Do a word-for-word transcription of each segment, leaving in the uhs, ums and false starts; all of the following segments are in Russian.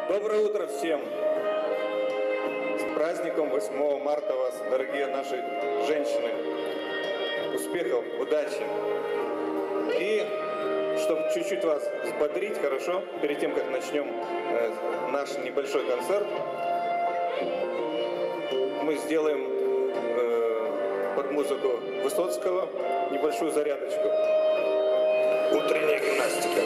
Доброе утро всем! С праздником восьмого марта вас, дорогие наши женщины! Успехов, удачи! И чтобы чуть-чуть вас взбодрить, хорошо, перед тем, как начнем э, наш небольшой концерт, мы сделаем э, под музыку Высоцкого небольшую зарядочку. Утренняя гимнастика.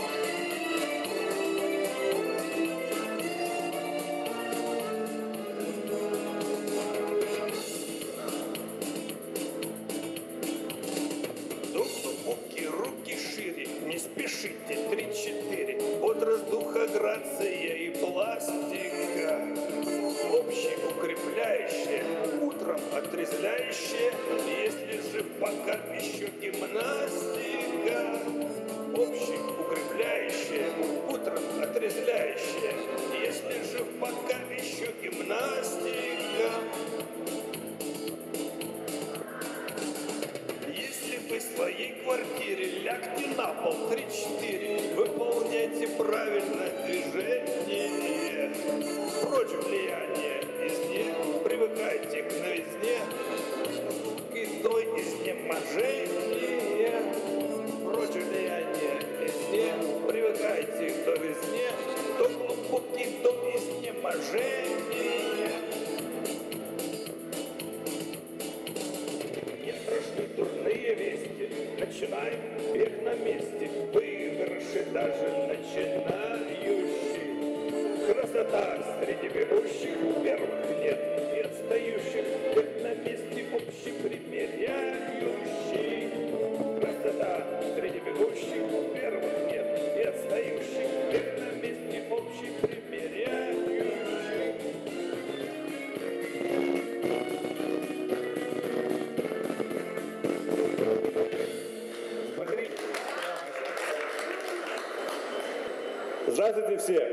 Три-четыре. Бодрость духа, грация и пластика. Общеукрепляющая, утром отрезвляющая, если же пока еще гимнастика. Общеукрепляющая, утром отрезвляющая, если же пока еще гимнастика. В своей квартире лягте на пол, три-четыре, выполняйте правильно движение. Прочь влияние извне, привыкайте к новизне и до изнеможения. Прочь влияние извне, привыкайте к новизне, до глубокий до изнеможения. Дурные вести, начинаем бег на месте, выигрыши даже начинающий. Красота среди бегущих, первых нет и отстающих, бег на месте общепримиряющий. Красота среди бегущих, первых нет и отстающих, бег на месте общепримиряющий. Здравствуйте все!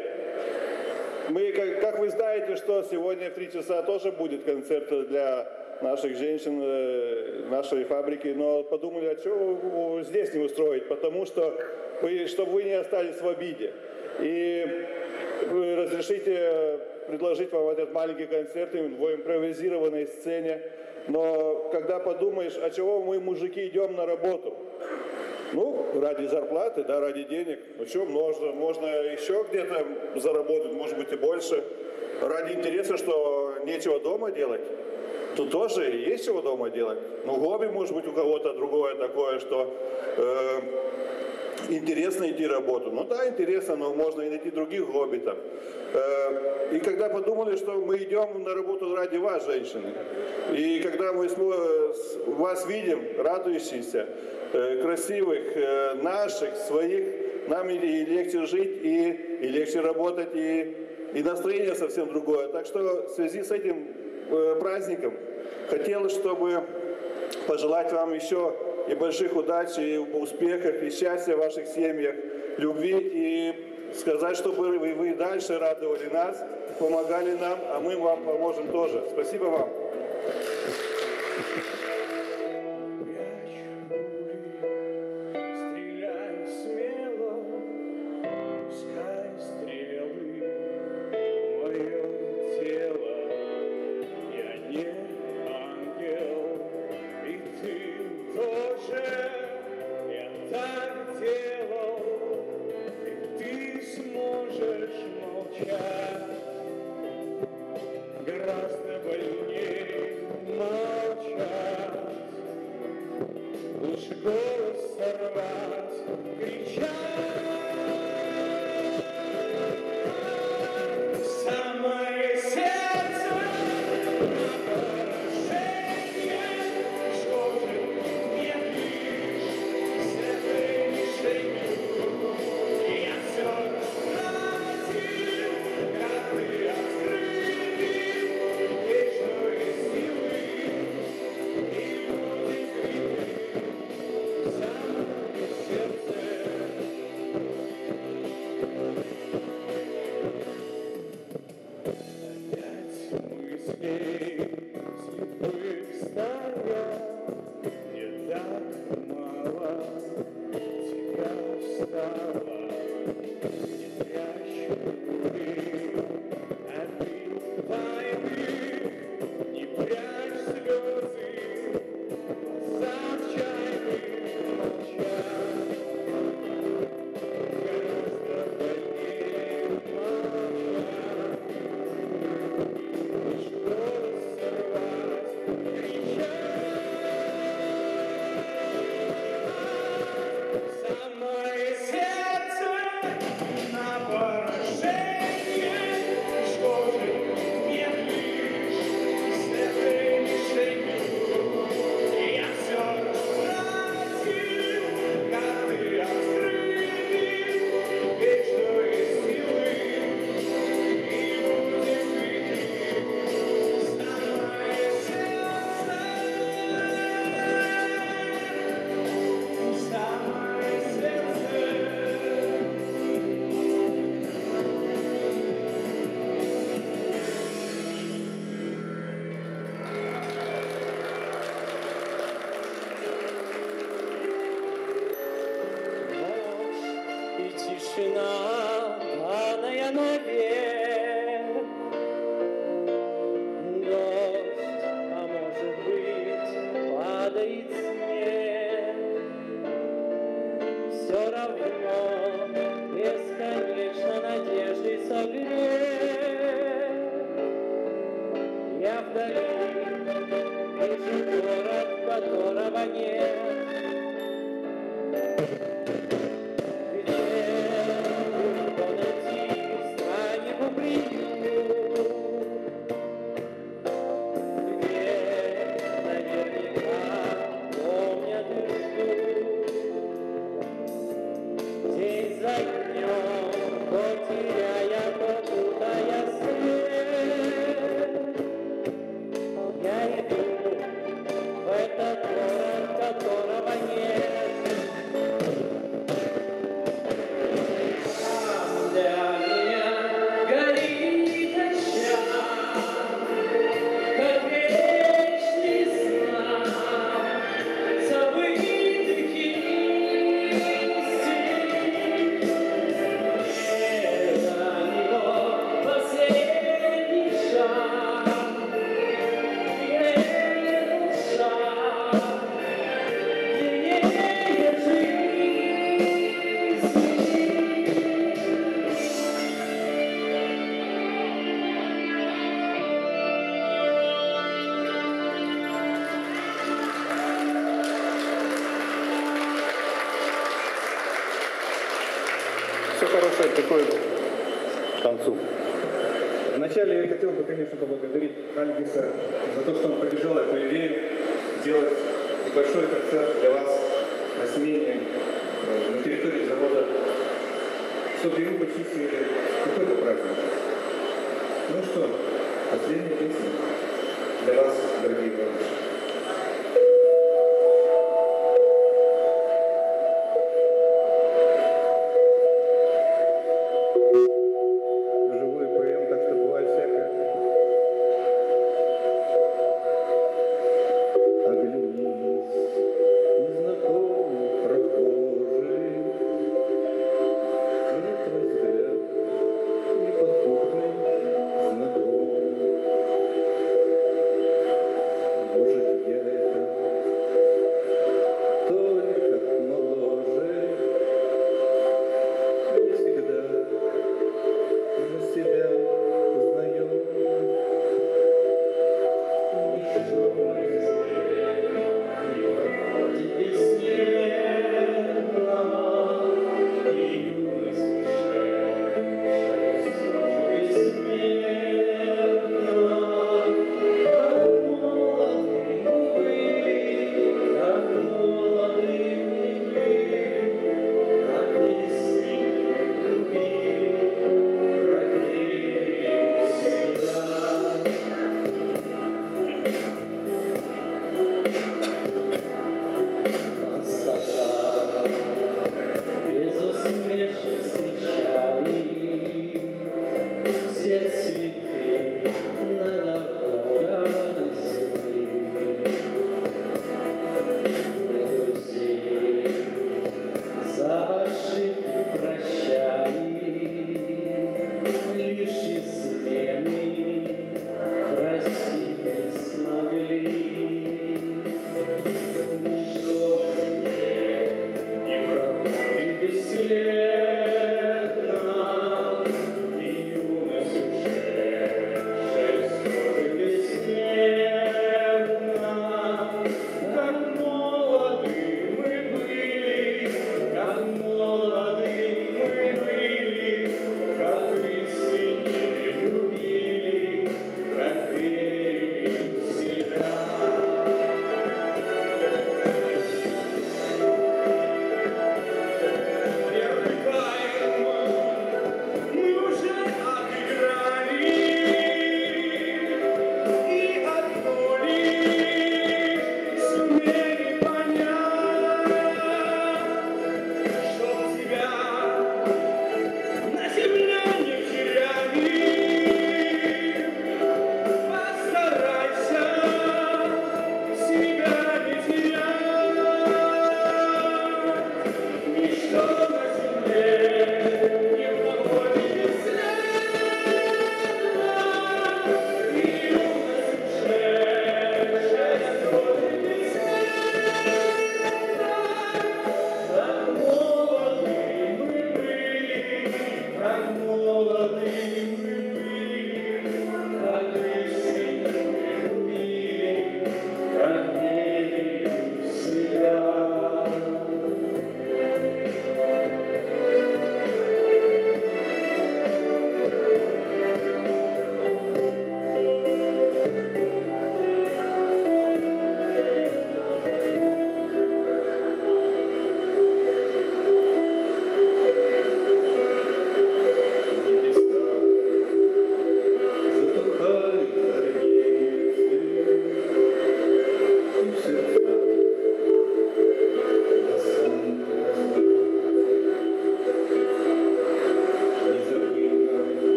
Мы, как, как вы знаете, что сегодня в три часа тоже будет концерт для наших женщин, нашей фабрики, но подумали, а что здесь не устроить, потому что, вы, чтобы вы не остались в обиде. И вы разрешите предложить вам этот маленький концерт в импровизированной сцене, но когда подумаешь, а чего мы, мужики, идем на работу? Ну, ради зарплаты, да, ради денег. Ну что, можно, можно еще где-то заработать, может быть и больше. Ради интереса, что нечего дома делать. Тут тоже есть чего дома делать. Ну, хобби, может быть, у кого-то другое такое, что э, интересно идти работу. Ну да, интересно, но можно и найти других хобби там. Э, и когда подумали, что мы идем на работу ради вас, женщины, и когда мы вас видим, радующиеся, красивых, наших, своих, нам и легче жить, и, и легче работать, и, и настроение совсем другое. Так что в связи с этим э, праздником хотелось, чтобы пожелать вам еще и больших удач, и успехов, и счастья в ваших семьях, любви, и сказать, чтобы вы, вы дальше радовали нас, помогали нам, а мы вам поможем тоже. Спасибо вам. Yeah. навек. Дождь, а может быть, падает снег. Все равно бесконечно надеждой согрет. Я вдали вижу город, которого нет. Все хорошее приходит к концу. Вначале я хотел бы, конечно, поблагодарить Альгиса за то, что он поддержал эту идею сделать небольшой концерт для вас на смене на территории завода, чтобы и вы почувствовали какой-то праздник. Ну что, последняя песня для вас.